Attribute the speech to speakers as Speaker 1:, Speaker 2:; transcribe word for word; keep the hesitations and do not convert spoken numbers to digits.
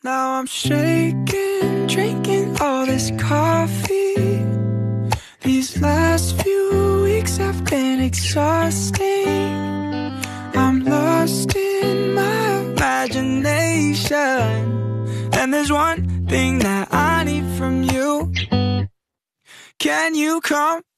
Speaker 1: Now I'm shaking, drinking all this coffee. These last few weeks have been exhausting. I'm lost in my imagination, and there's one thing that I need from you. Can you come